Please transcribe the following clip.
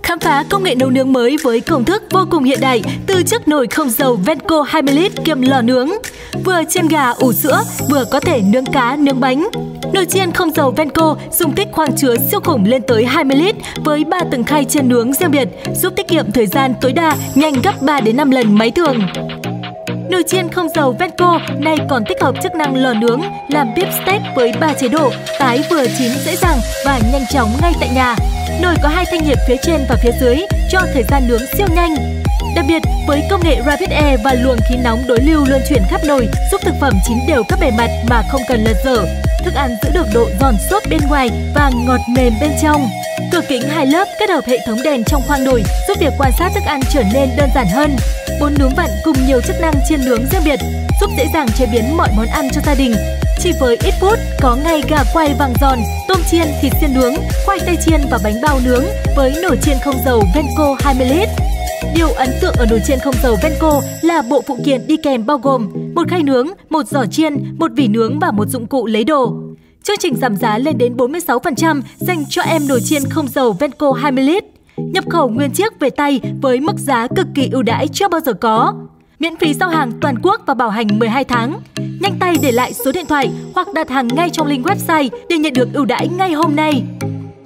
Khám phá công nghệ nấu nướng mới với công thức vô cùng hiện đại từ chiếc nồi không dầu Venco 20 lít kiêm lò nướng. Vừa chiên gà ủ sữa, vừa có thể nướng cá, nướng bánh. Nồi chiên không dầu Venco dung tích khoang chứa siêu khủng lên tới 20 lít với 3 tầng khay chiên nướng riêng biệt, giúp tiết kiệm thời gian tối đa, nhanh gấp 3 đến 5 lần máy thường. Nồi chiên không dầu Venco này còn tích hợp chức năng lò nướng làm bếp steak với 3 chế độ, tái vừa chín dễ dàng và nhanh chóng ngay tại nhà. Nồi có 2 thanh nhiệt phía trên và phía dưới cho thời gian nướng siêu nhanh. Đặc biệt với công nghệ Rapid Air và luồng khí nóng đối lưu luân chuyển khắp nồi giúp thực phẩm chín đều các bề mặt mà không cần lật dở. Thức ăn giữ được độ giòn xốp bên ngoài và ngọt mềm bên trong. Cửa kính 2 lớp kết hợp hệ thống đèn trong khoang nồi giúp việc quan sát thức ăn trở nên đơn giản hơn. 4 nướng vặn cùng nhiều chức năng chiên nướng riêng biệt giúp dễ dàng chế biến mọi món ăn cho gia đình. Chỉ với ít phút có ngay gà quay vàng giòn, tôm chiên, thịt xiên nướng, khoai tây chiên và bánh bao nướng với nồi chiên không dầu Venco 20 lít. Điều ấn tượng ở nồi chiên không dầu Venco là bộ phụ kiện đi kèm bao gồm một khay nướng, một giỏ chiên, một vỉ nướng và một dụng cụ lấy đồ. Chương trình giảm giá lên đến 46% dành cho em nồi chiên không dầu Venco 20 lít. Nhập khẩu nguyên chiếc về tay với mức giá cực kỳ ưu đãi chưa bao giờ có. Miễn phí giao hàng toàn quốc và bảo hành 12 tháng. Nhanh tay để lại số điện thoại hoặc đặt hàng ngay trong link website để nhận được ưu đãi ngay hôm nay.